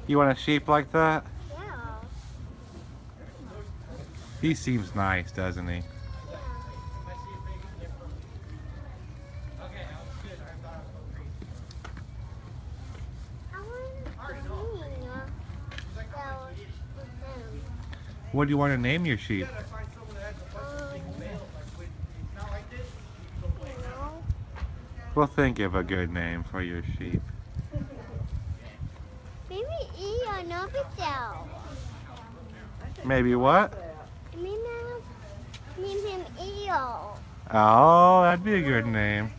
You want a sheep like that? Yeah. He seems nice, doesn't he? Yeah. I want to name with them. What do you want to name your sheep? You know, We'll think of a good name for your sheep. maybe Eo Nobito. Maybe what? Maybe name him Eo. Oh, that'd be a good name.